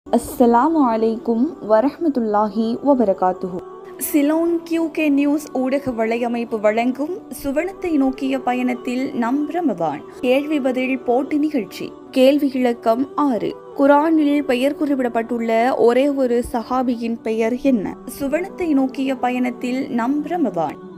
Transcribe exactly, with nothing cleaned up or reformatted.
அஸ்ஸலாமு அலைக்கும் வரஹ்மத்துல்லாஹி வபரகாத்துஹு. சிலோன் கியூகே நியூஸ் ஊடக வலையமைப்பு வழங்கும் சுவனத்தை நோக்கிய பயணத்தில் நம் ரமதான் கேள்வி பதில் போட்டி நிகழ்ச்சி. கேள்வி இலக்கம் ஆறு. குரானில் பெயர் குறிப்பிடப்பட்டுள்ள ஒரே ஒரு சஹாபியின் பெயர் என்ன? சுவனத்தை நோக்கிய பயணத்தில் நம் ரமதான்